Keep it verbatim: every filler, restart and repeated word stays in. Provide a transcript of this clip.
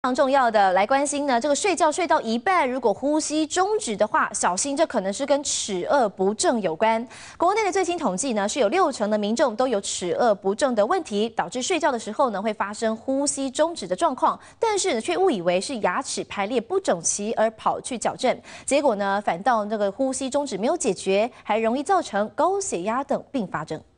非常重要的来关心呢，这个睡觉睡到一半，如果呼吸终止的话，小心这可能是跟齿颚不正有关。国内的最新统计呢，是有六成的民众都有齿颚不正的问题，导致睡觉的时候呢会发生呼吸终止的状况，但是却误以为是牙齿排列不整齐而跑去矫正，结果呢反倒那个呼吸终止没有解决，还容易造成高血压等并发症。